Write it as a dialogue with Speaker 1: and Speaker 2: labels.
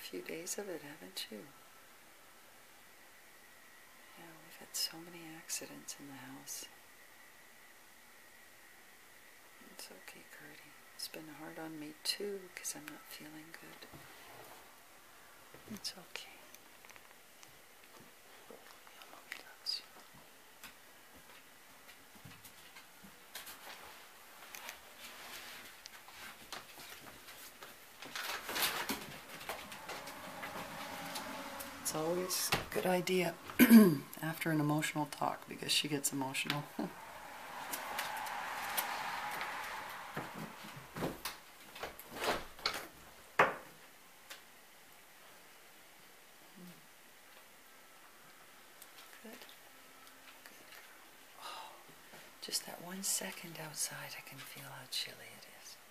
Speaker 1: few days of it, haven't you? Yeah, we've had so many accidents in the house. It's okay, Gertie. It's been hard on me too, because I'm not feeling good. It's okay. It's always a good idea after an emotional talk, because she gets emotional. Good. Oh, just that 1 second outside, I can feel how chilly it is.